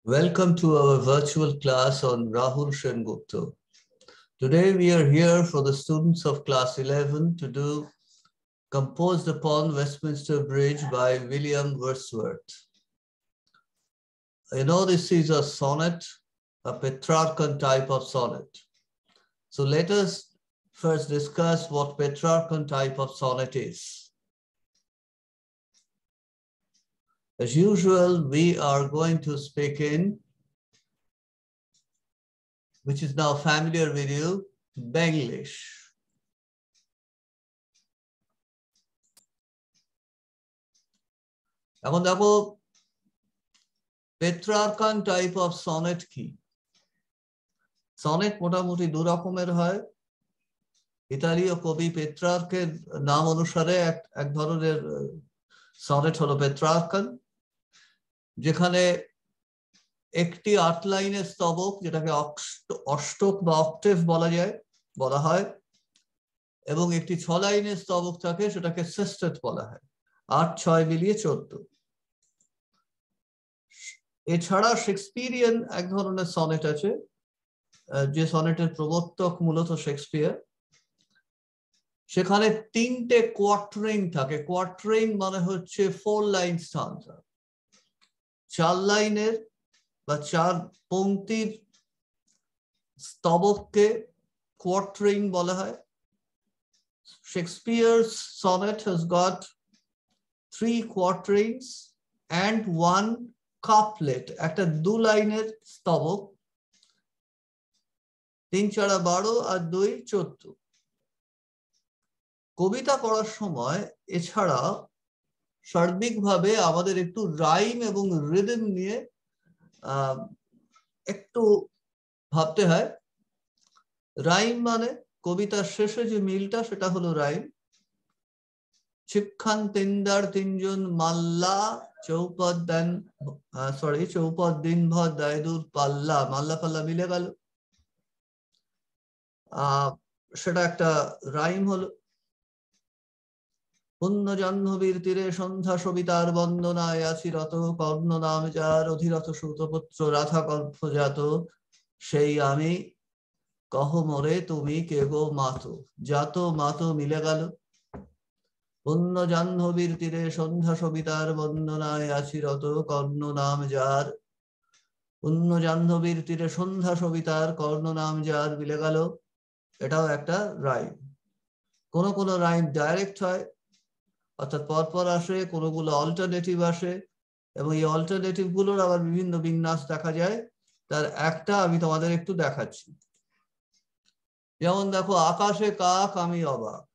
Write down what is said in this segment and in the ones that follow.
Welcome to our virtual class on Rahul Sengupta. Today we are here for the students of class 11 to do Composed Upon Westminster Bridge by William Wordsworth. You know, this is a sonnet, a Petrarchan type of sonnet. So let us first discuss what Petrarchan type of sonnet is. As usual, we are going to speak in, which is now familiar with you, Benglish. এখন দেখো Petrarchan type of sonnet কি? Sonnet মোটামুটি দু রকমের হয়। ইতালীয় কবি পেট্রার্কের নাম অনুসারে এক ধরনের সনেট হলো পেট্রার্কান, যেখানে একটি ৮ লাইনের স্তবক, যেটাকে অষ্টক বা অক্টেভ বলা হয়, এবং একটি ৬ লাইনের স্তবক থাকে, সেটাকে সেস্টেট বলা হয়। ৮-৬ মিলিয়ে ১৪। এছাড়া শেক্সপিয়ারিয়ান এক ধরনের সনেট আছে, যে সনেটের প্রবর্তক মূলত শেক্সপিয়ার। সেখানে ৩টে কোয়ার্ট্রেইন থাকে। কোয়ার্ট্রেইন মানে হচ্ছে 4 লাইন স্টানজা। ৪ লাইনের বা ৪ পংক্তির স্তবককে কোয়ার্ট্রেইন বলা হয়। Shakespeare's sonnet has got 3 quatrains and 1 couplet, একটা 2 লাইনের স্তবক। ৩-৪-১২ আর ২-১৪। কবিতা পড়ার সময় এছাড়া সার্বিকভাবে আমাদের একটু রাইম এবং রিদম নিয়ে একটু ভাবতে হয়। রাইম মানে কবিতার শেষে যে মিলটা, সেটা হলো রাইম। শিক্ষান তিনদার তিনজন মাল্লা চৌপদ দিন ভর দায়দুর পাল্লা, মাল্লা পাল্লা মিলে গেল, সেটা একটা রাইম হলো। পুণ্য জাহ্নবীর তীরে সন্ধ্যা সবিতার বন্দনায় আছি রত, কর্ণ নাম যার অধিরথ সুতপুত্র রাধা গর্ভজাত, সেই আমি কহ মোরে তুমি কে গো মাতো, জাত মাতো মিলে গেল। পুণ্য জাহ্নবীর তীরে সন্ধ্যা সবিতার বন্দনায় আছি রত, কর্ণ নাম যার। পুণ্য জাহ্নবীর তীরে সন্ধ্যা সবিতার কর্ণ নাম যার মিলে গেল, এটাও একটা রাইম। কোন রাইম ডাইরেক্ট হয়, অর্থাৎ পরপর আসে, কোনগুলো অল্টারনেটিভ আসে, এবং এই অল্টারনেটিভ গুলোর আবার বিভিন্ন বিন্যাস দেখা যায়। তার একটা আমি তোমাদের একটু দেখাচ্ছি। যেমন দেখো, আকাশে কাক আমি অবাক,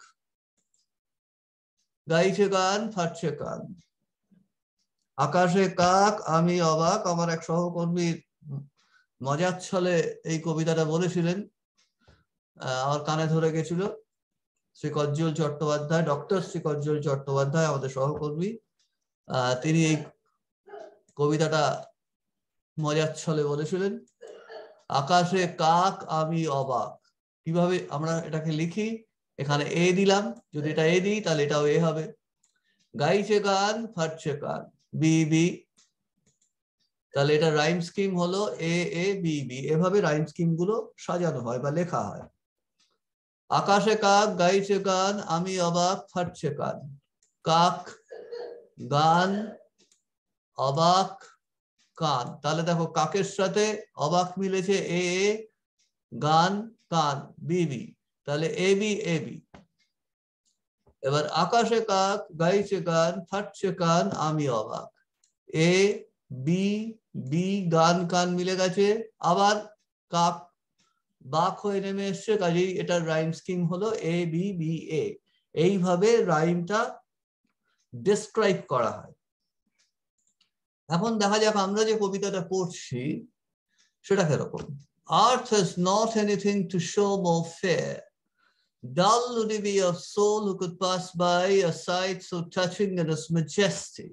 গাইছে গান ফাটছে কান। আকাশে কাক আমি অবাক, আমার এক সহকর্মী মজার ছলে এই কবিতাটা বলেছিলেন, আমার কানে ধরে গেছিল। শ্রীকজ্জ্বল চট্টোপাধ্যায়, ডক্টর শ্রীকজ্জ্বল চট্টোপাধ্যায় আমাদের সহকর্মী, তিনি এই কবিতাটা মজার ছলে বলেছিলেন, আকাশে কাক আমি অবাক। কিভাবে আমরা এটাকে লিখি? এখানে এ দিলাম, যদি এটা এ দিই তাহলে এটাও এ হবে। গাইছে গান ফাটছে কান, বি বি, তাহলে এটা রাইম স্কিম হলো এ এ বি বি। এভাবে রাইম স্কিম গুলো সাজানো হয় বা লেখা হয়। আকাশে কাক গাইছে গান আমি অবাক ফাটছে কান। কাক, গান, অবাক, কান। তাহলে দেখো, কাকের সাথে অবাক মিলেছে এ এ, গান কান বি বি, তাহলে এ বি এ বি। এবার আকাশে কাক গাইছে গান ফাটছে কান আমি অবাক, এ বি বি, গান কান মিলে গেছে, আবার কাক বাক হয়ে নেমে এসছে, কাজেই এটার রাইম স্কিম হলো এ বি বি এ। এইভাবে রাইমটা ডেসক্রাইব করা হয়। এখন দেখা যাক আমরা যে কবিতাটা পড়ছি সেটা কিরকম। Earth has not anything to show more fair, dull would he be of soul who could pass by a sight so touching in its majesty.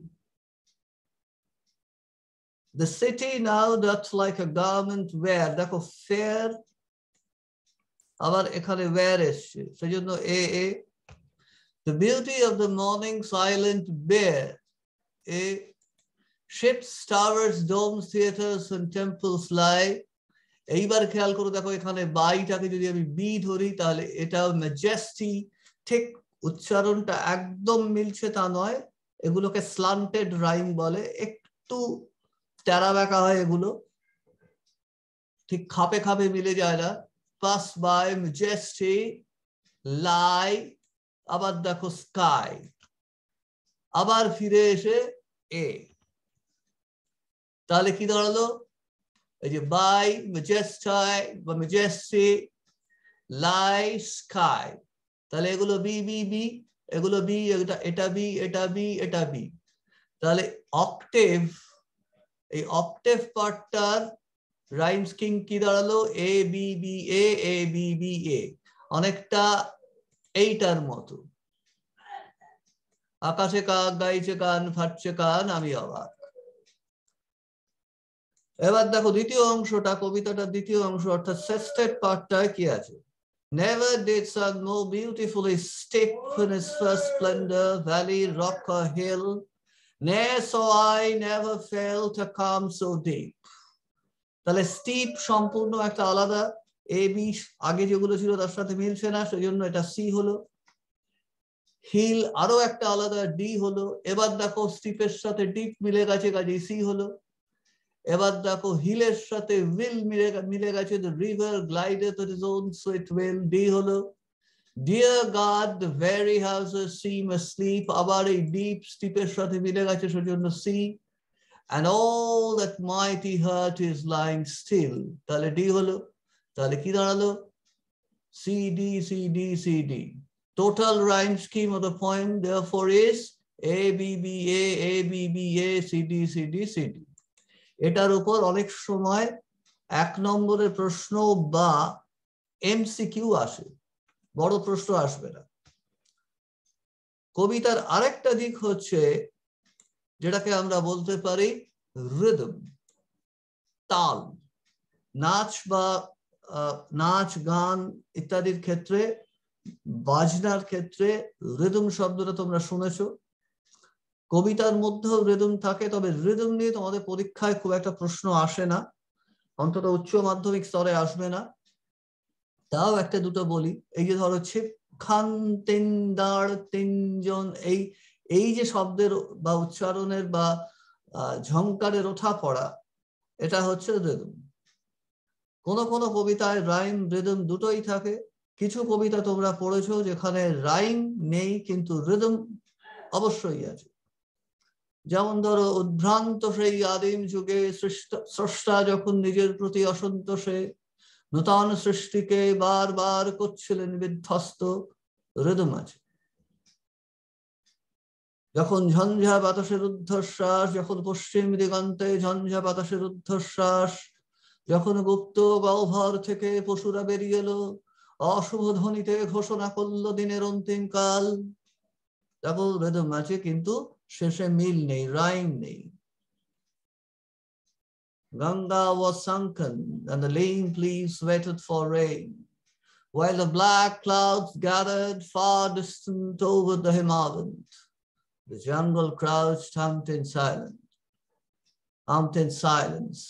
The city now doth like a garment wear, দেখো fair, আবার এখানে wear এসছে, সেজন্য এ এ। The beauty of the morning silent bare, A ships, towers, domes, theaters and temples lie. এইবার খেয়াল করে দেখো এখানে বাইটাকে যদি আমি বি ধরি তাহলে এটা ম্যাজেস্টি, ঠিক উচ্চারণটা একদম মিলছে তা নয়, এগুলোকে স্লান্টেড রাইম বলে, একটু টেরা বেঁকা হয় এগুলো, ঠিক খাপে খাপে মিলে যায় না। পাস বাই, ম্যাজেস্টি, লাই, আবার দেখো স্কাই, আবার ফিরে এসে এ, তাহলে কি দাঁড়ালো, এই যে বাই, ম্যাজেস্টাই বা ম্যাজেস্টি, লাই, স্কাই, তাহলে এগুলো বি বি বি, এগুলো বি, এটা বি, এটা বি, এটা বি। তাহলে অক্টেভ, এই অক্টেভ পার্টটার রাইম স্কিম কি দাঁড়ালো, A B B A, A B B A, অনেকটা এইটার মতো। আকাশে কাক গাইছে গান, ফাটছে কান, আমি অবাক। এবার দেখো দ্বিতীয় অংশটা, কবিতাটার দ্বিতীয় অংশ অর্থাৎ সেস্টেড পার্টটায় কি আছে, never did sun more beautifully step in his first splendor, valley, rock or hill, ne'er saw I, never felt a calm so deep. তাহলে স্টিপ সম্পূর্ণ একটা আলাদা, এ বি আগে যেগুলো ছিল তার সাথে মিলছে না, সেজন্য এটা সি হলো। হিল আরো একটা আলাদা, ডি হলো। এবার দেখো স্টিপের সাথে ডিপ মিলে গেছে, কাজে সি হলো। এবার দেখো হিলের সাথে উইল মিলে গেছে, the river glideth at his own sweet will, D হলো। Dear God, the very houses seem asleep, আবার এই ডিপ স্টিপের সাথে মিলে গেছে, সেজন্য C. And all that mighty heart is lying still, তাহলে ডি হলো। তাহলে কি দাঁড়ালো, C D C D C D. Total rhyme scheme of the poem therefore is A B B A, A B B A, C D C D C D. এটার উপর অনেক সময় 1 নম্বরের প্রশ্ন বা এমসিকিউ আসে, বড় প্রশ্ন আসবে না। কবিতার আরেকটা দিক হচ্ছে যেটাকে আমরা বলতে পারি রিদম, তাল। নাচ বা নাচ গান ইত্যাদির ক্ষেত্রে, বাজনার ক্ষেত্রে রিদম শব্দটা তোমরা শুনেছো। কবিতার মধ্যেও রিদম থাকে, তবে রিদম নিয়ে তোমাদের পরীক্ষায় খুব একটা প্রশ্ন আসে না, অন্তত উচ্চ মাধ্যমিক স্তরে আসবে না। তাও একটা দুটো বলি, এই যে ধরো ছিপ খান তিনদার তিনজন, এই যে শব্দের বা উচ্চারণের বা ঝংকারের ওঠা পড়া, এটা হচ্ছে রিদম। কোন কোন কবিতায় রাইম রিদম দুটোই থাকে। কিছু কবিতা তোমরা পড়েছো যেখানে রাইম নেই কিন্তু রিদম অবশ্যই আছে। যেমন ধরো উদ্ভ্রান্ত সেই আদিম যুগে স্রষ্টা যখন নিজের প্রতি অসন্তোষে নূতন সৃষ্টিকে বারবার করছিলেন বিধ্বস্ত, রিদম আছে। যখন ঝঞ্ঝা বাতাসের ঊর্ধ্বশ্বাস, যখন পশ্চিম দিগন্তে ঝঞ্ঝা বাতাসের ঊর্ধ্বশ্বাস, যখন গুপ্ত গহ্বর থেকে পশুরা বেরিয়ে এলো, অশুভ ধ্বনিতে ঘোষণা করলো দিনের অন্তিম কাল, দেখো রিদম আছে কিন্তু শেষে মিল নেই, রাইম নেই। Ganga was sunken and the lame leaves waited for rain, while the black clouds gathered far distant over the Himavant. The jungle crouched, humped in silence.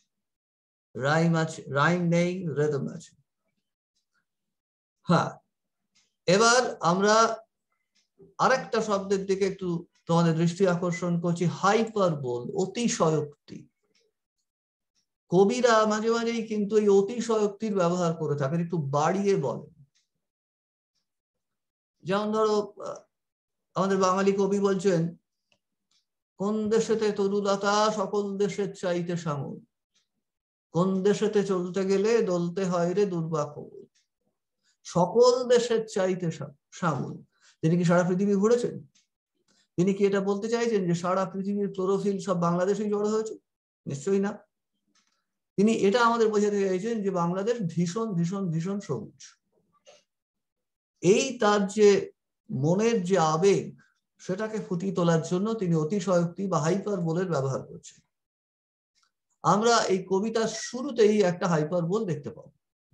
Rhyme নেই, রিদম আছে। হ্যাঁ, এবার আমরা আরেকটা শব্দের দিকে একটু তোমাদের দৃষ্টি আকর্ষণ করছি, হাইপারবোল, অতিশয়োক্তি। কবিরা মাঝে মাঝেই কিন্তু এই অতিশয়োক্তির ব্যবহার করে থাকেন, একটু বাড়িয়ে বলেন। যেমন ধরো আমাদের বাঙালি কবি বলছেন, কোন দেশেতে তরুলতা সকল দেশের চাইতে সামল, কোন দেশেতে চলতে গেলে দলতে হয় রে দুর্বাক। সকল দেশের চাইতে সামল, তিনি কি সারা পৃথিবী ঘুরেছেন? তিনি কি এটা বলতে চাইছেন যে সারা পৃথিবীর ক্লোরোফিল সব বাংলাদেশেই জড়ো হয়েছে? নিশ্চয়ই না। তিনি এটা আমাদের বোঝাতে চাইছেন যে বাংলাদেশ ভীষণ ভীষণ ভীষণ সবুজ। এই তার যে মনের যে আবেগ, সেটাকে ফুটিয়ে তোলার জন্য তিনি অতিশয়োক্তি বা হাইপারবোলের ব্যবহার করছেন। আমরা এই কবিতার শুরুতেই একটা হাইপারবোল দেখতে পাবো।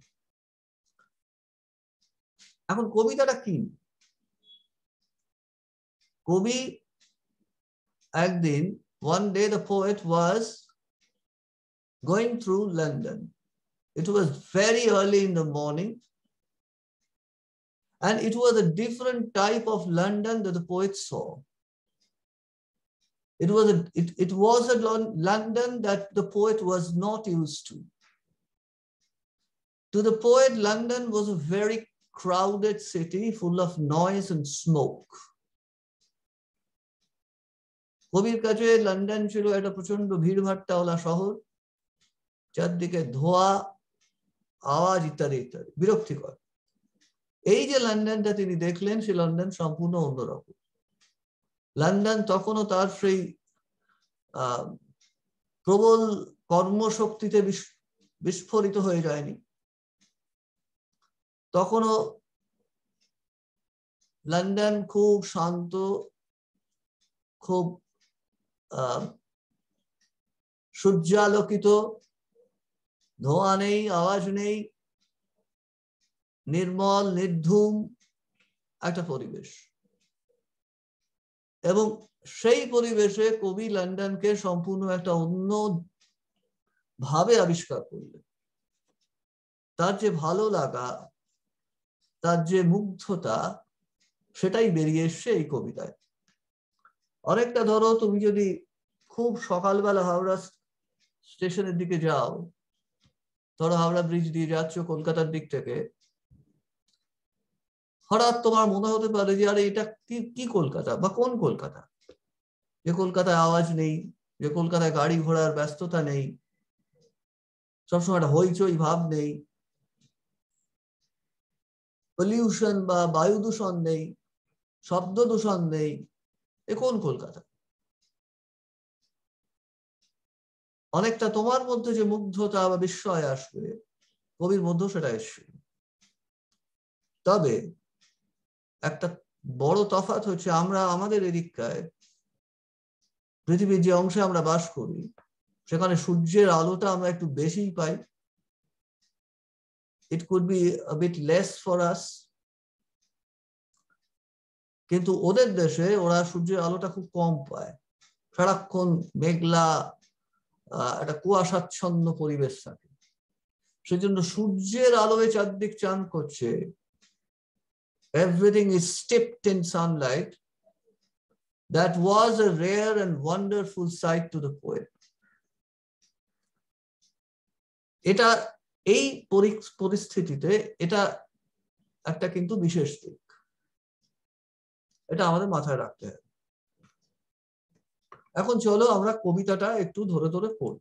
এখন কবিতাটা কি? কবি একদিন one day the poet was going through London. It was very early in the morning, and it was a different type of London that the poet saw. It was a London that the poet was not used to. To the poet, London was a very crowded city full of noise and smoke. কবির কাছে London ছিল একটা প্রচন্ড ভিড়ভাট্টাওয়ালা শহর, চারদিকে ধোঁয়া, আওয়াজ ইত্যাদি ইত্যাদি, বিরক্তিকর। এই যে লন্ডনটা তিনি দেখলেন, সে লন্ডন সম্পূর্ণ অন্যরকম। লন্ডন তখনও তার সেই প্রবল কর্মশক্তিতে বিস্ফোরিত হয়ে যায়নি। তখনও লন্ডন খুব শান্ত, খুব সূর্যালোকিত, ধোঁয়া নেই, আওয়াজ নেই, নির্মল নির্ধুম একটা পরিবেশ। এবং সেই পরিবেশে কবি লন্ডনকে সম্পূর্ণ একটা অন্য ভাবে আবিষ্কার করলেন। তার যে ভালো লাগা, তার যে মুগ্ধতা, সেটাই বেরিয়ে এসছে এই কবিতায়। অনেকটা ধরো, তুমি যদি খুব সকালবেলা হাওড়া স্টেশনের দিকে যাও, ধরো হাওড়া ব্রিজ দিয়ে যাচ্ছ কলকাতার দিক থেকে, হঠাৎ তোমার মনে হতে পারে যে আরে এটা কি কলকাতা, বা কোন কলকাতা, যে কলকাতায় আওয়াজ নেই, যে কলকাতায় গাড়ি ঘোড়ার ব্যস্ততা নেই, সবসময় একটা হইচই ভাব নেই, পলিউশন বা বায়ু দূষণ নেই, শব্দ দূষণ নেই, এ কোন কলকাতা? অনেকটা তোমার মধ্যে যে মুগ্ধতা বা বিস্ময় আসবে, কবির মধ্যেও সেটা এসছে। তবে একটা বড় তফাৎ হচ্ছে, আমরা আমাদের এদিকটায়, পৃথিবীর যে অংশে আমরা বাস করি, সেখানে সূর্যের আলোটা আমরা একটু বেশিই পাই। It could be a bit less for us. কিন্তু ওদের দেশে ওরা সূর্যের আলোটা খুব কম পায়, সারাক্ষণ মেঘলা, একটা কুয়াশাচ্ছন্ন পরিবেশ থাকে। সেজন্য সূর্যের আলোয় চারদিক চান করছে, everything is steeped in sunlight. That was a rare and wonderful sight to the poet. এটা এই পরিস্থিতিতে এটা একটা কিন্তু বিশেষ দিক, এটা আমাদের মাথায় রাখতে হবে। এখন চলো আমরা কবিতাটা একটু ধরে ধরে পড়ি।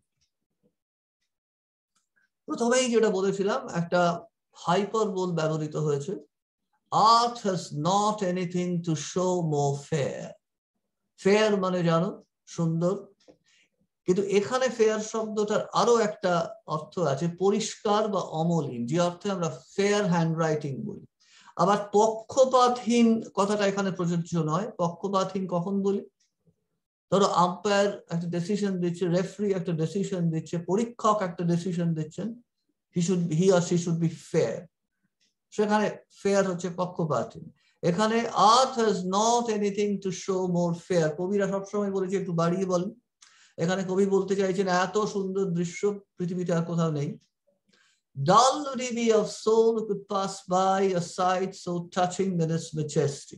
প্রথমেই যেটা বলেছিলাম, একটা হাইপারবোল ব্যবহৃত হয়েছে। Art has not anything to show more fair. Fair মানে জানো, সুন্দর। কিন্তু এখানে ফেয়ার শব্দটার আরো একটা অর্থ আছে, পরিষ্কার বা অমলিন, যে অর্থে আমরা ফেয়ার হ্যান্ডরাইটিং বলি। আবার পক্ষপাতহীন কথাটা এখানে প্রযোজ্য নয়। পক্ষপাতহীন কখন বলি? ধরো আম্পায়ার একটা ডিসিশন দিচ্ছে, রেফারি একটা ডিসিশন দিচ্ছে, পরীক্ষক একটা ডিসিশন দিচ্ছেন, he or she should be fair. সেখানে ফেয়ার হচ্ছে পক্ষপাতহীন। এখানে earth has not anything to show more fair. কবিরা সবসময় বলেছে একটু বাড়িয়ে বলেন। এখানে কবি বলতে চাইছেন এত সুন্দর দৃশ্য পৃথিবীতে আর কোথাও নেই। Dull would he be of soul who could pass by a sight so touching than its majesty.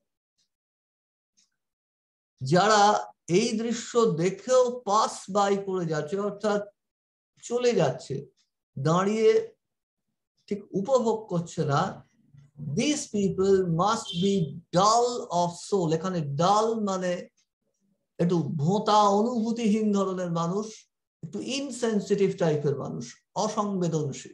যারা এই দৃশ্য দেখেও পাস বাই করে যাচ্ছে, অর্থাৎ চলে যাচ্ছে, দাঁড়িয়ে ঠিক উপভোগ করছে না, these people must be dull of soul. এখানে ডাল মানে একটু ভোঁতা, অনুভূতিহীন ধরনের মানুষ, একটু ইনসেনসিটিভ টাইপের মানুষ, অসংবেদনশীল।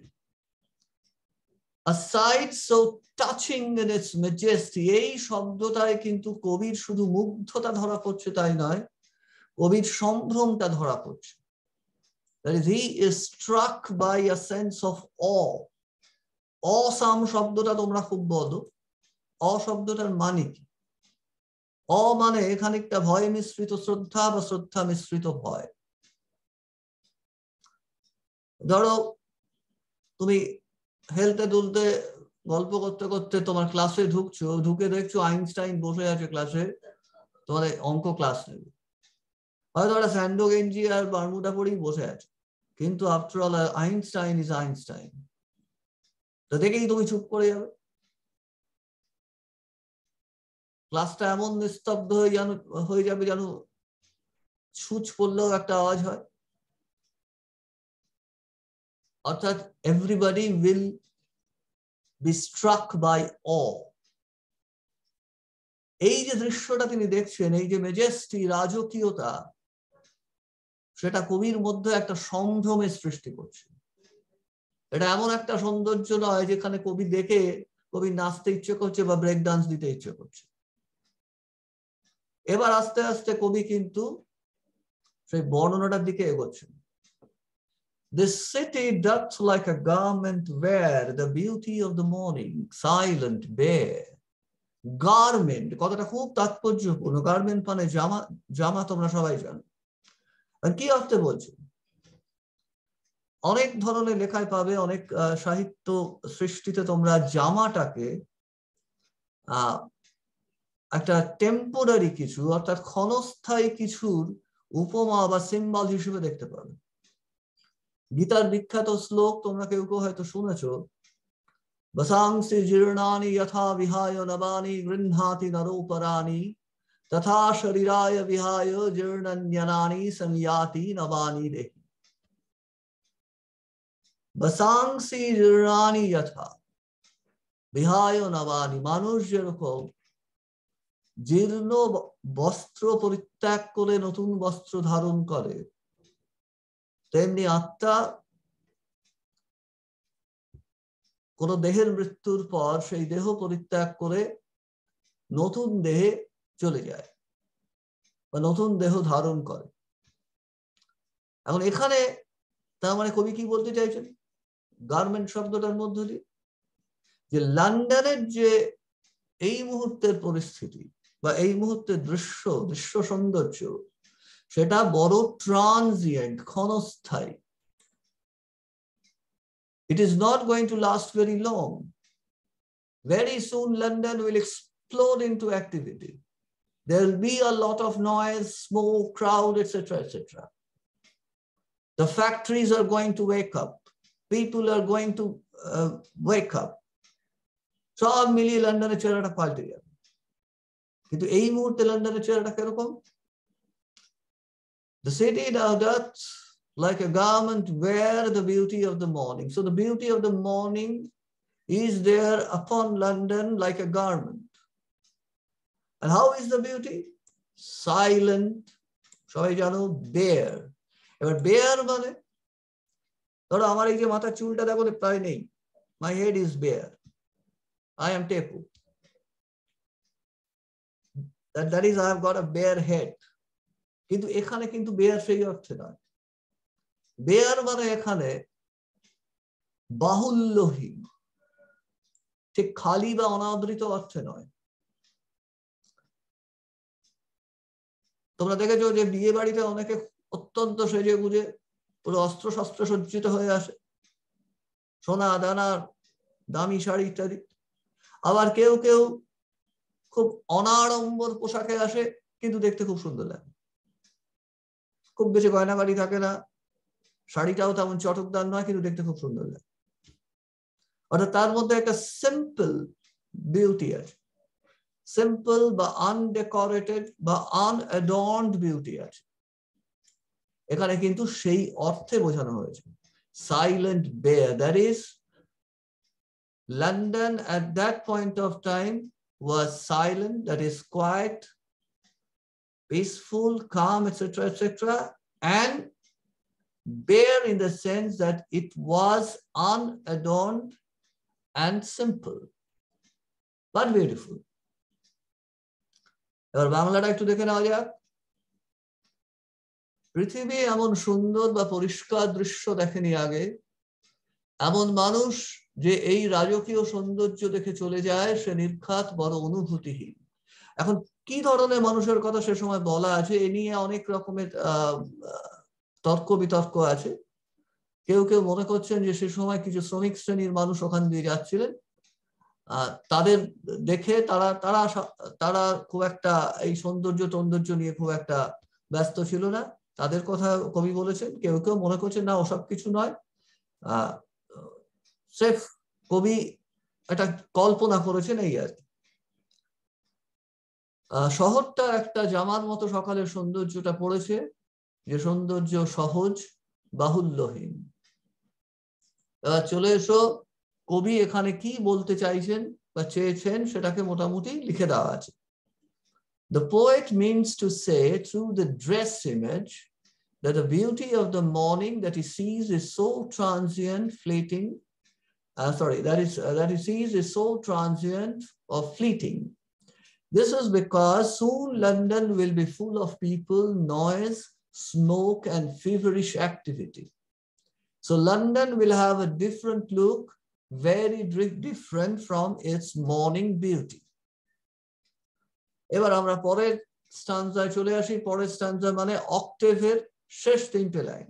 A sight so touching in its majesty, এই শব্দটায় কিন্তু কবির শুধু মুগ্ধতা ধরা পড়ছে তাই নয়, কবির সম্ভ্রমটা ধরা পড়ছে। That is, he is struck by a sense of awe. Awesome শব্দটা তোমরা খুব বলো। অ শব্দটার মানে কি? অ মানে খানিকটা ভয় মিশ্রিত শ্রদ্ধা বা শ্রদ্ধা মিশ্রিত ভয়। ধরো তুমি হেলতে দুলতে গল্প করতে করতে তোমার ক্লাসে ঢুকছো, ঢুকে দেখছো আইনস্টাইন বসে আছে ক্লাসে, তোমার অঙ্ক ক্লাস নেবে। হয়তো ওরা স্যান্ডো গেঞ্জি আর বারমুডা পরেই বসে আছে, কিন্তু after all Einstein is Einstein. তো দেখেই তুমি চুপ করে যাবে, ক্লাসটা এমন নিস্তব্ধ হয়ে যাবে যেন ছুঁচ পড়লেও একটা আওয়াজ হয়। অর্থাৎ everybody will be struck by awe. এই যে দৃশ্যটা তিনি দেখছেন, এই যে মেজেস্টি, রাজকীয়তা, সেটা কবির মধ্যে একটা সম্ভ্রমের সৃষ্টি করছে। এটা এমন একটা সৌন্দর্য নয় যেখানে কবি দেখে কবি নাচতে ইচ্ছে করছে বা ব্রেক ডান্স দিতে ইচ্ছে করছে। এবার আস্তে আস্তে কবি কিন্তু সেই বর্ণনাটার দিকে এগোচ্ছেন। This city doth like a garment wear, the beauty of the morning, silent, bare. Garment কথাটা খুব তাৎপর্যপূর্ণ। গার্মেন্ট মানে জামা, জামা তোমরা সবাই জানো। আর কি অর্থে বলছে? অনেক ধরনের লেখায় পাবে, অনেক সাহিত্য সৃষ্টিতে তোমরা জামাটাকে একটা টেম্পোরারি কিছু, অর্থাৎ ক্ষণস্থায়ী কিছুর উপমা বা সিম্বল হিসেবে দেখতে পাবে। গীতার বিখ্যাত শ্লোক তোমরা কেউ কেউ হয়তো শুনেছো, বসাংসি জীর্ণানি যথা বিহায় নবানি গৃহ্ণাতি নরোপরানি তথা শরীরায় বিহায় জীর্ণন্যনানি সংয়াতি নবানি দেহি। বসাংসি জীর্ণানি যথা বিহায় নবানি, মানুষ যেরকম জীর্ণ বস্ত্র পরিত্যাগ করে নতুন বস্ত্র ধারণ করে, তেমনি আত্মা কোন দেহের মৃত্যুর পর সেই দেহ পরিত্যাগ করে নতুন দেহে চলে যায় বা নতুন দেহ ধারণ করে। এখন এখানে তার মানে কবি কি বলতে চাইছেন গার্মেন্ট শব্দটার মধ্য দিয়ে? যে লন্ডনের যে এই মুহূর্তের পরিস্থিতি বা এই মুহূর্তের দৃশ্য সৌন্দর্য, সেটা বড় ট্রানজিয়েন্ট, ক্ষণস্থায়ী। It is not going to last very long. Very soon London will explode into activity. There will be a lot of noise, smoke, crowd, etc., etc. The factories are going to wake up. People are going to wake up. সব মিলিয়ে লন্ডনের চেহারাটা পাল্টে যাবে। কিন্তু এই মুহূর্তে লন্ডনের চেহারাটা কিরকম? The city now doth like a garment wear the beauty of the morning. So the beauty of the morning is there upon London like a garment. And how is the beauty? Silent, সবাই জানো, bare. এবার bare মানে ধরো আমার এই যে মাথার চুলটা দেখো প্রায় নেই, my head is bare, I am tepu, that is I have got a bare head. কিন্তু এখানে কিন্তু bare সেই অর্থে নয়। bare মানে এখানে বাহুল্যহীন, ঠিক খালি বা অনাদৃত অর্থে নয়। তোমরা দেখেছো যে বিয়ে বাড়িতে অনেকে অত্যন্ত সেজে গুজে পুরো অস্ত্র শস্ত্র সজ্জিত হয়ে আসে, সোনা দানা, দামি শাড়ি ইত্যাদি। আবার কেউ কেউ খুব অনাড়ম্বর পোশাকে আসে, কিন্তু দেখতে খুব সুন্দর লাগে, খুব বেশি গয়নাগাড়ি থাকে না, শাড়িটাও তেমন চটকদার নয়, কিন্তু দেখতে খুব সুন্দর লাগে। অর্থাৎ তার মধ্যে একটা সিম্পল বিউটি আছে, সিম্পল বা আনডেকোরেটেড বা আনঅ্যাডর্নড বিউটি আছে। এখানে কিন্তু সেই অর্থে বোঝানো হয়েছে silent bare, that is London at that point of time was silent, that is quiet, peaceful, calm, etc., etc., and bare in the sense that it was unadorned and simple but beautiful. এবার বাংলাটা একটু দেখে নেওয়া যাক। পৃথিবী এমন সুন্দর বা পরিষ্কার দৃশ্য দেখেনি আগে, এমন মানুষ যে এই রাজকীয় সৌন্দর্য দেখে চলে যায় সে নির্ঘাত বড় অনুভূতিহীন। এখন কি ধরনের মানুষের কথা সে সময় বলা আছে এ নিয়ে অনেক রকমের তর্ক বিতর্ক আছে। কেউ কেউ মনে করছেন যে সে সময় কিছু শ্রমিক শ্রেণীর মানুষ ওখান দিয়ে যাচ্ছিলেন, তাদের দেখে তারা খুব একটা এই সৌন্দর্য নিয়ে খুব একটা ব্যস্ত ছিল না, তাদের কথা কবি বলেছেন। কেউ কেউ মনে করছেন না ওসব কিছু নয়, স্রেফ কবি একটা কল্পনা করেছেন এই আর কি। শহরটা একটা জামার মতো সকালের সৌন্দর্যটা পড়েছে, যে সৌন্দর্য সহজ বাহুল্যহীন। চলে এসো কবি এখানে কি বলতে চাইছেন বা চেয়েছেন সেটাকে মোটামুটি লিখে দেওয়া আছে। The poet means to say through the dress image that the beauty of the morning that he sees is so transient, fleeting. That he sees is so transient or fleeting. This is because soon London will be full of people, noise, smoke, and feverish activity. So London will have a different look, very different from its morning beauty. এবার আমরা পরের স্ট্যান্জায় চলে আসি। পরের স্ট্যান্জা মানে অক্টেভের শেষ 3টে line.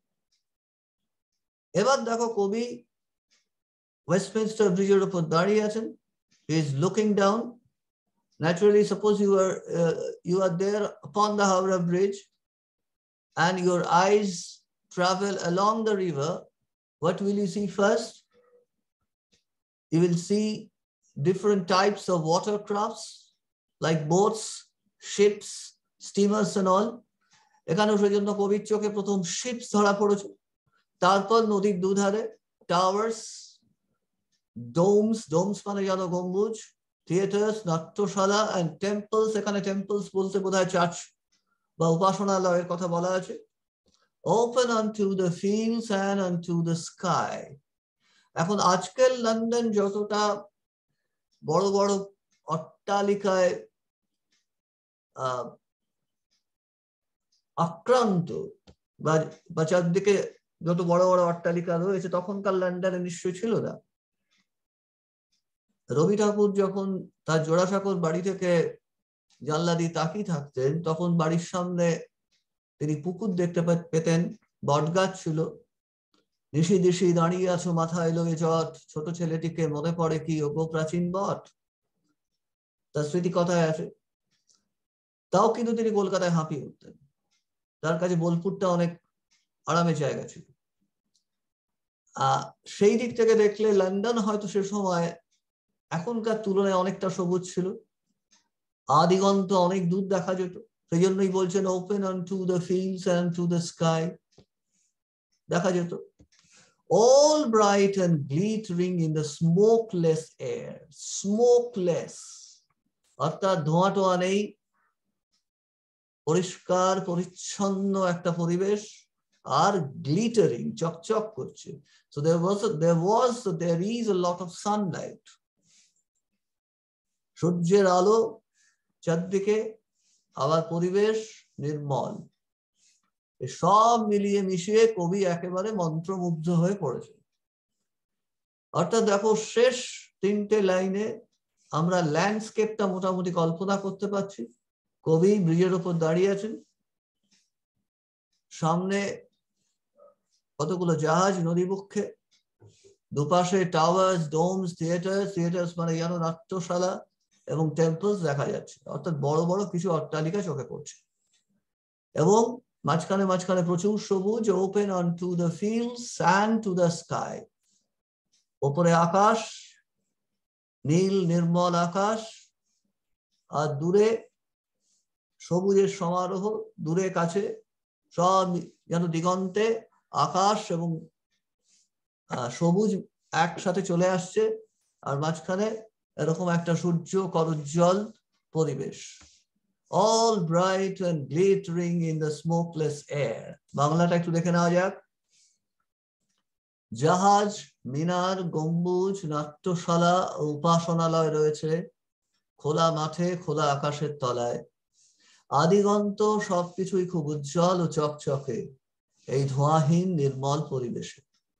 এবার দেখো কবি ওয়েস্টমিনস্টার ব্রিজের উপর দাঁড়িয়ে আছেন। He is looking down. Naturally, suppose you are there upon the Howrah Bridge and your eyes travel along the river. What will you see first? You will see different types of watercrafts like boats, ships, steamers and all. এখানেও সেজন্য কবির চোখে প্রথম ships ধরা পড়েছে, তারপর নদীর দুধারে towers, domes মানে জানো গম্বুজ, থিয়েটার্স, নাট্যশালা and temples. এখানে টেম্পলস বলতে বোধহয় চার্চ বা উপাসনালয়ের কথা বলা আছে। Open unto the fields and unto the sky. এখন আজকের লন্ডন যতটা বড় বড় অট্টালিকায় আক্রান্ত বা চারদিকে যত বড় বড় অট্টালিকা রয়েছে, তখনকার লন্ডনে নিশ্চয়ই ছিল না। রবি ঠাকুর যখন তার জোড়াসাঁকোর বাড়ি থেকে জানলা দিয়ে তাকিয়ে থাকতেন, তখন বাড়ির সামনে তিনি পুকুর দেখতে পেতেন, বটগাছ ছিল। ঋষি দিশি দাঁড়িয়ে আছো মাথায় লয়ে জট, ছোট ছেলেটিকে মনে পড়ে কি ওগো প্রাচীন বট, তার স্মৃতি কথায় আছে। তাও কিন্তু তিনি কলকাতায় হাঁপিয়ে উঠতেন, তার কাছে বোলপুরটা অনেক আরামের জায়গা ছিল। সেই দিক থেকে দেখলে লন্ডন হয়তো সে সময় এখনকার তুলনায় অনেকটা সবুজ ছিল, আদিগন্ত অনেক দূর দেখা যেত। সেই জন্যই বলছেন open unto the fields and to the sky, দেখা যেত। All bright and glittering in the smokeless air. Smokeless অর্থাৎ ধোঁয়া টোয়া নেই, পরিষ্কার পরিচ্ছন্ন একটা পরিবেশ, আর গ্লিটারিং চকচক করছে। So there is a lot of sunlight. সূর্যের আলো চারদিকে, আবার পরিবেশ নির্মল। সব মিলিয়ে মিশিয়ে কবি একেবারে মন্ত্রমুগ্ধ হয়ে পড়েছে। অর্থাৎ দেখো শেষ 3টে লাইনে আমরা ল্যান্ডস্কেপটা মোটামুটি কল্পনা করতে পারছি। কবি ব্রিজের উপর দাঁড়িয়ে আছেন, সামনে কতগুলো জাহাজ নদীবক্ষে, দুপাশে টাওয়ার্স, ডোমস, থিয়েটার্স মানে যেন নাট্যশালা এবং টেম্পলস দেখা যাচ্ছে। অর্থাৎ বড় বড় কিছু অট্টালিকা চোখে পড়ছে, এবং মাঝখানে মাঝখানে প্রচুর সবুজ। Open on to the fields and to the sky, ওপরে আকাশ, নীল নির্মল আকাশ, আর দূরে সবুজের সমারোহ, দূরে কাছে সব যেন দিগন্তে আকাশ এবং সবুজ একসাথে চলে আসছে, আর মাঝখানে এরকম একটা সূর্য করুজ্জ্বল পরিবেশ। All bright and glittering in the smokeless air. বাংলাটা একটু দেখে নেওয়া যাক। জাহাজ, মিনার, গম্বুজ, নাট্যশালা ও উপাসনালয় রয়েছে খোলা মাঠে, খোলা আকাশের তলায়। আদিগন্ত সবকিছুই খুব উজ্জ্বল ও চকচকে এই ধোঁয়াহীন নির্মল পরিবেশে।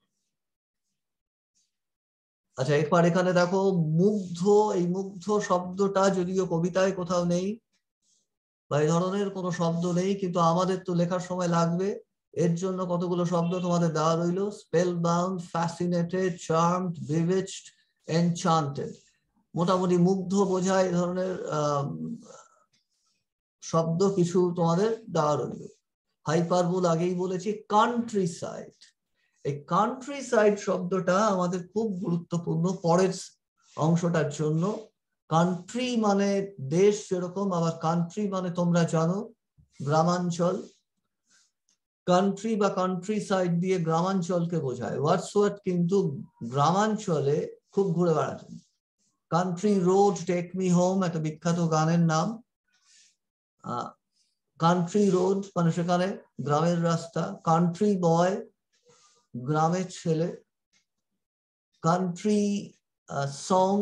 আচ্ছা, একবার এখানে দেখো মুগ্ধ, এই মুগ্ধ শব্দটা যদিও কবিতায় কোথাও নেই বা এই ধরনের কোনো শব্দ নেই, কিন্তু আমাদের তো লেখার সময় লাগবে। এর জন্য কতগুলো শব্দ তোমাদের দেওয়া রইল। Spellbound, fascinated, charmed, bewitched, enchanted. মোটামুটি মুগ্ধ বোঝায় এই ধরনের শব্দ কিছু তোমাদের দেওয়া রইল। হাইপারবোল আগেই বলেছি, কান্ট্রি সাইড। এই কান্ট্রি সাইড শব্দটা আমাদের খুব গুরুত্বপূর্ণ পরের অংশটার জন্য। কান্ট্রি মানে দেশ যেরকম, আবার কান্ট্রি মানে তোমরা জানো গ্রামাঞ্চল। কান্ট্রি বা কান্ট্রি সাইড দিয়ে গ্রামাঞ্চলকে বোঝায়। ওয়ার্ডসওয়ার্থ কিন্তু গ্রামাঞ্চলে খুব ঘুরে বেড়াতেন। Country road take me home একটা বিখ্যাত গানের নাম। কান্ট্রি রোড মানে সেখানে গ্রামের রাস্তা। কান্ট্রি বয় গ্রামের ছেলে। কান্ট্রি সং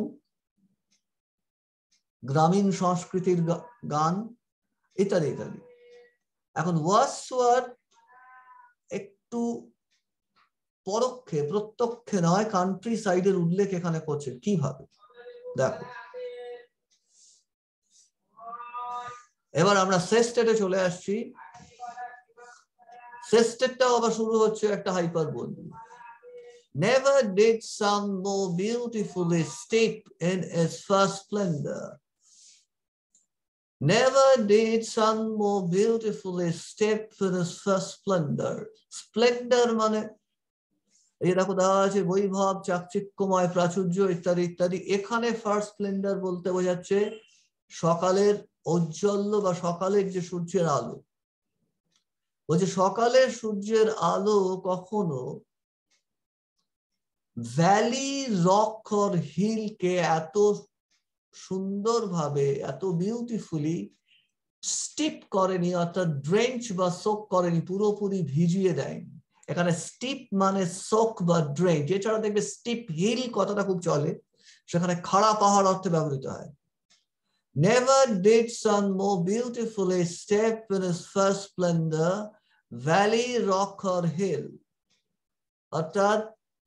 গ্রামীণ সংস্কৃতির গান, ইত্যাদি ইত্যাদি। এখন ওয়ার্ডসওয়ার্থ একটু পরোক্ষে, প্রত্যক্ষে নয়, কান্ট্রি সাইডের উল্লেখ এখানে করছে। কিভাবে দেখো। এবার আমরা সেস্টেটে চলে আসছি। সেস্টেটটাও আবার শুরু হচ্ছে একটা hyperbole. Never did sun more beautifully steep in its first splendor. Never did sun more beautifully step in its first splendor. Splendor মানে এই দেখো দেওয়া আছে বৈভব, চাকচিক্যময়, প্রাচুর্য ইত্যাদি ইত্যাদি। এখানে ফার্স্ট স্প্লেন্ডার বলতে বোঝাচ্ছে সকালের ঔজ্জ্বল্য বা সকালের যে সূর্যের আলো। বলছে সকালের সূর্যের আলো কখনো ভ্যালি, রক অর হিলকে এত সুন্দরভাবে, এত বিউটিফুলি স্টিপ করেনি, অর্থাৎ ড্রেঞ্চ বা সোক করেনি, পুরোপুরি ভিজিয়ে দেয়নি। এখানে স্টিপ মানে সোক বা ড্রেঞ্চ। এছাড়া দেখবে স্টিপ হিল কথাটা খুব চলে, সেখানে খাড়া পাহাড় অর্থে ব্যবহৃত হয়। Never did sun more beautifully step in his first splendor, valley, rock or hill. অর্থাৎ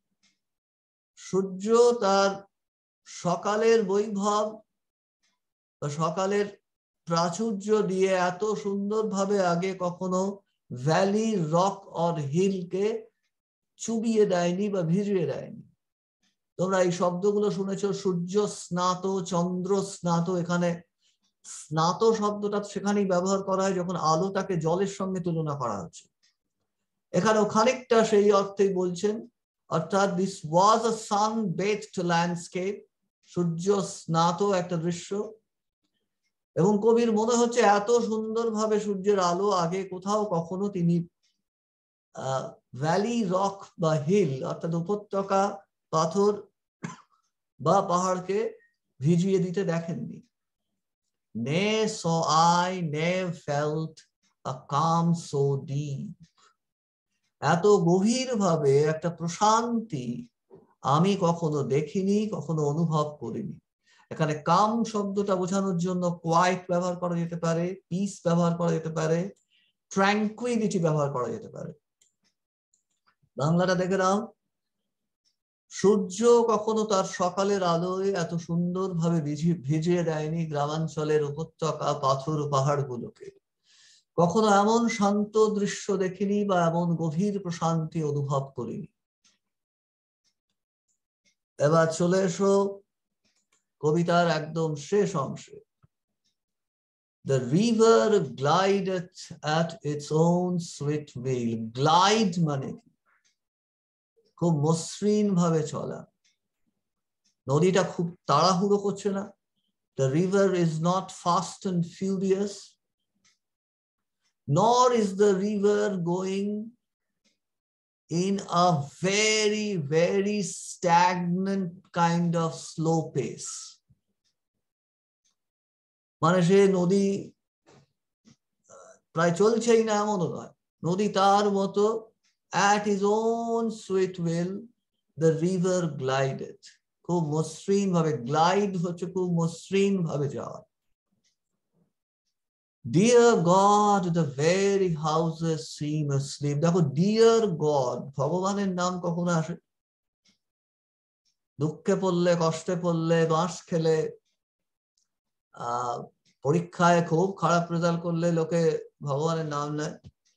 সূর্য তার সকালের বৈভব বা সকালের প্রাচুর্য দিয়ে এত সুন্দরভাবে আগে কখনো ভ্যালি, রক অর হিলকে চুবিয়ে দেয়নি বা ভিজিয়ে দেয়নি। তোমরা এই শব্দগুলো শুনেছো, সূর্য স্নাত, চন্দ্র স্নাত। এখানে স্নাত শব্দটা সেখানেই ব্যবহার করা হয় যখন আলোটাকে জলের সঙ্গে তুলনা করা হচ্ছে। এখানেও খানিকটা সেই অর্থেই বলছেন, অর্থাৎ this was a San বেথড landscape, সূর্য স্নাত একটা দৃশ্য। এবং কবির মনে হচ্ছে এত সুন্দরভাবে সূর্যের আলো আগে কোথাও কখনো তিনি ভ্যালি, রক বা হিল অর্থাৎ উপত্যকা, পাথর বা পাহাড়কে ভিজিয়ে দিতে দেখেননি। Nay saw I, never felt a calm so deep. এত গভীর ভাবে একটা প্রশান্তি আমি কখনো দেখিনি, কখনো অনুভব করিনি। এখানে কাম শব্দটা বোঝানোর জন্য কোয়াইট ব্যবহার করা যেতে পারে, পিস ব্যবহার করা যেতে পারে, ট্র্যাঙ্কুইলিটি ব্যবহার করা যেতে পারে। বাংলাটা দেখে নাও। সূর্য কখনো তার সকালের আলোয় এত সুন্দরভাবে ভিজিয়ে দেয়নি গ্রামাঞ্চলের উপত্যকা, পাথর, পাহাড়গুলোকে। কখনো এমন শান্ত দৃশ্য দেখিনি বা এমন গভীর প্রশান্তি অনুভব করিনি। এবার চলে এসো কবিতার একদম শেষ অংশে। The river glideth at its own sweet will. Glide মানে কি? খুব মসৃণ ভাবে চলা। নদীটা খুব তাড়াহুড়ো করছে না। The river is not fast and furious, nor is the river going in a very, very stagnant kind of slow pace. মানে সে নদী প্রায় চলছেই না এমনও নয়। নদী তার মতো at his own sweet will the river glided. খুব মসৃণ ভাবে, গ্লাইড হচ্ছে খুব মসৃণ ভাবে যাওয়া। Dear God, the very houses seem asleep. দেখো, dear God, ভগবানের নাম কখনো আসে? দুঃখে পড়লে, কষ্টে পড়লে, বাঁশ খেলে, পরীক্ষায় খুব খারাপ রেজাল্ট করলে লোকে ভগবানের নাম নেয়।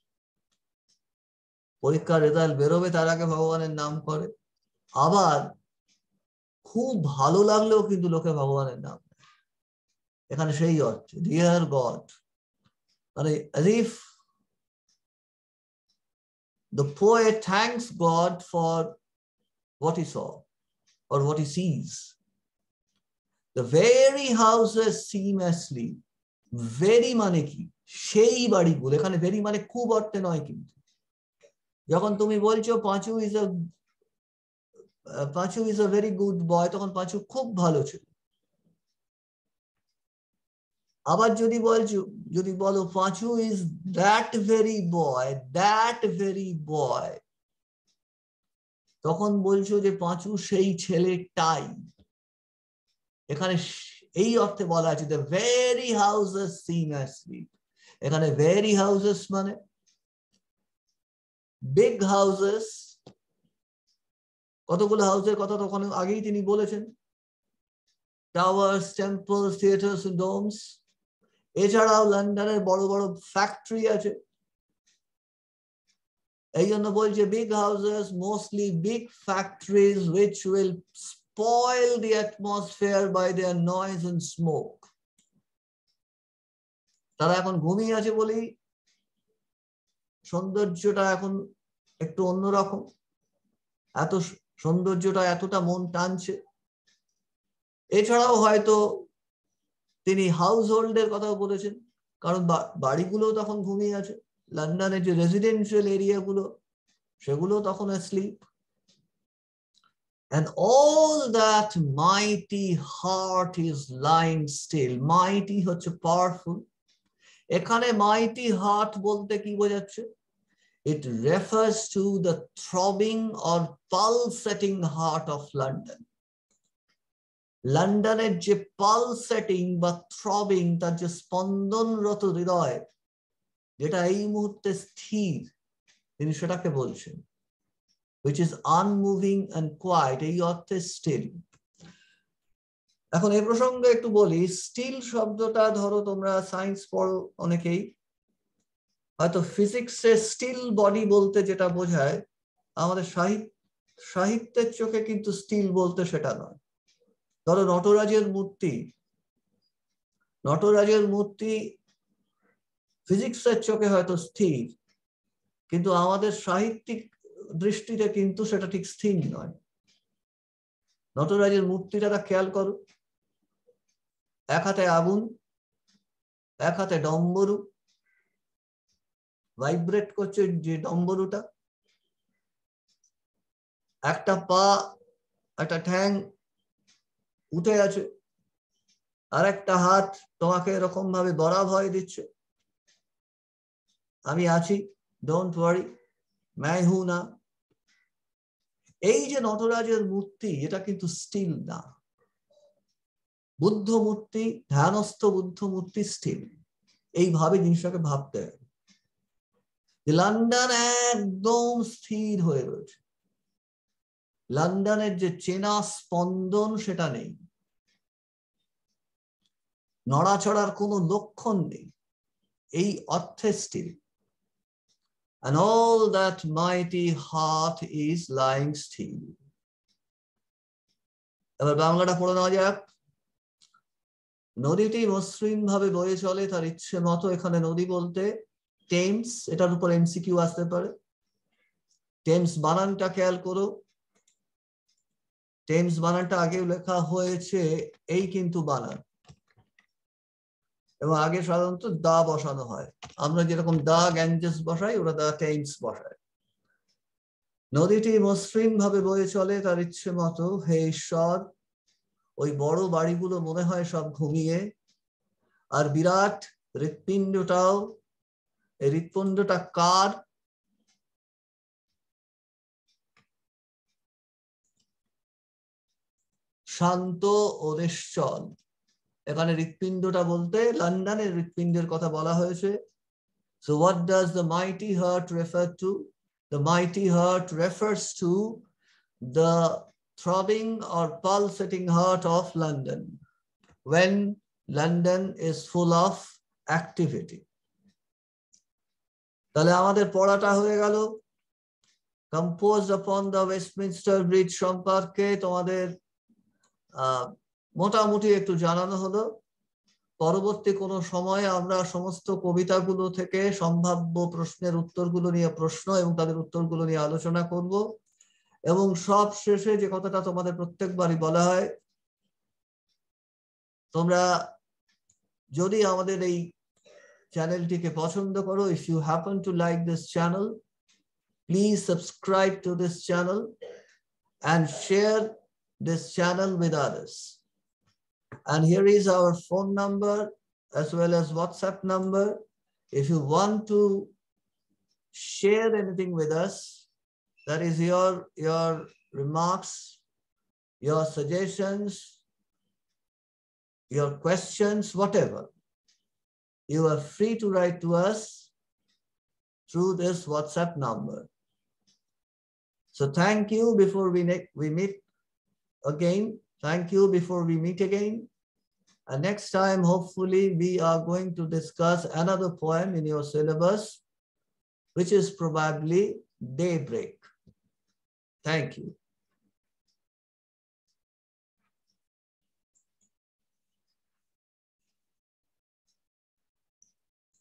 পরীক্ষার রেজাল্ট বেরোবে তার আগে ভগবানের নাম করে। আবার খুব ভালো লাগলেও কিন্তু লোকে ভগবানের নাম নেয়। এখানে সেই অর্থে ডিয়ার গড, মানে as if the poet thanks God for what he saw or what he sees. The very houses seem asleep. Very মানে কি, সেই বাড়িগুলো, এখানে very মানে খুব অর্থে নয়, কিন্তু যখন তুমি বলছো পাঁচু is a very good boy, তখন পাঁচু খুব ভালো ছিল। আবার যদি বলো পাঁচু is that very boy, তখন বলছো যে পাঁচু সেই ছেলেটাই। এখানে এই অর্থে বলা আছে the very houses seem asleep। এখানে very houses মানে big houses, কতগুলো হাউসের কথা তখন আগেই তিনি বলেছেন, টাওয়ার্স, টেম্পলস, থিয়েটার্স, ডোমস। এছাড়াও লন্ডনের বড় বড় ফ্যাক্টরি আছে। এই জন্য বলছে big houses, mostly big factories which will spoil the atmosphere by their noise and smoke। তারা এখন ঘুমিয়ে আছে বলেই সৌন্দর্যটা এখন একটু অন্যরকম, এত সৌন্দর্যটা এতটা মন টানছে। এছাড়াও হয়তো তিনি হাউস হোল্ডের কথাও বলেছেন, কারণ বাড়িগুলো তখন ঘুমিয়ে আছে। লন্ডনের যে রেসিডেন্সিয়াল এরিয়াগুলো সেগুলো তখন asleep। And all that mighty heart is lying still। mighty হচ্ছে powerful। এখানে mighty heart বলতে কি বোঝাচ্ছে? It refers to the throbbing or pulsating heart of London। লন্ডনের যে পালসেটিং বা থ্রবিং, তার যে স্পন্দনরত হৃদয়, যেটা এই মুহূর্তে স্থির, তিনি সেটাকে বলছেন, which is unmoving and quiet, এই অর্থে স্টিল। এখন এই প্রসঙ্গে একটু বলি, স্টিল শব্দটা ধরো তোমরা সায়েন্স পড়ো অনেকেই, হয়তো ফিজিক্সে স্টিল বডি বলতে যেটা বোঝায়, আমাদের সাহিত্যের চোখে কিন্তু স্টিল বলতে সেটা নয়। ধরো নটরাজের মূর্তি ফিজিক্সের চোখে হয়তো স্থির, কিন্তু আমাদের সাহিত্যিক দৃষ্টিতে কিন্তু সেটা ঠিক স্থির নয়। নটরাজের মূর্তিটা খেয়াল করো, এক হাতে আগুন, এক হাতে ডম্বরু, ভাইব্রেট করছে যে ডম্বরুটা, একটা পা, একটা ঠ্যাং উঠে আছে, আর একটা হাত তোমাকে এরকম ভাবে বড়া ভয় দিচ্ছে, আমি আছি, ডোন্ট ওয়ারি, मैं हूं না। এই যে নটরাজের মূর্তি, এটা কিন্তু স্টিল না। বুদ্ধ মূর্তি, ধ্যানস্থ বুদ্ধ মূর্তি স্টিল। এইভাবে জিনিসটাকে ভাবতে হবে। লন্ডন একদম স্থির হয়ে রয়েছে, লন্ডনের যে চেনা স্পন্দন সেটা নেই, নড়াচড়ার কোনো লক্ষণ নেই, এই অর্থে still. And all that mighty heart is lying still। এবার বাংলাটা পড়ে নেওয়া যাক। নদীটি মসৃণ ভাবে বয়ে চলে তার ইচ্ছে মতো। এখানে নদী বলতে টেমস, এটার উপর এমসিকিউ আসতে পারে। টেমস বানানটা খেয়াল করো, টেমস বানানটা আগেও লেখা হয়েছে এই কিন্তু বানান, এবং আগে সাধারণত দা বসানো হয়। আমরা যেরকম দা গ্যাঞ্জেস বসাই, ওরা দা টেমস বসায়। নদীটি মসৃণ ভাবে বয়ে চলে তার ইচ্ছে মতো। হে ঈশ্বর, ওই বড় বাড়িগুলো মনে হয় সব ঘুমিয়ে, আর বিরাট হৃৎপিণ্ডটাও। এই হৃৎপিণ্ডটা কার? শান্ত ও নিশ্চল। এখানে হৃৎপিণ্ডটা বলতে লন্ডনের হৃৎপিণ্ডের কথা বলা হয়েছে। So what does the mighty heart refer to? The mighty heart refers to the throbbing or pulsating heart of London when London is full of activity। তাহলে আমাদের পড়াটা হয়ে গেল। Composed upon the Westminster Bridge সম্পর্কে তোমাদের মোটামুটি একটু জানানো হলো। পরবর্তী কোনো সময়ে আমরা সমস্ত কবিতাগুলো থেকে সম্ভাব্য প্রশ্নের উত্তরগুলো নিয়ে প্রশ্ন এবং তাদের উত্তরগুলো নিয়ে আলোচনা করব। এবং সব শেষে যে কথাটা তোমাদের প্রত্যেকবারই বলা হয়, তোমরা যদি আমাদের এই চ্যানেলটিকে পছন্দ করো, if you happen to like this channel, please subscribe to this channel and share this channel with others. And here is our phone number as well as WhatsApp number. If you want to share anything with us, that is your remarks, your suggestions, your questions, whatever, you are free to write to us through this WhatsApp number. So thank you before we meet again. Thank you before we meet again. And next time, hopefully, we are going to discuss another poem in your syllabus, which is probably Daybreak. Thank you.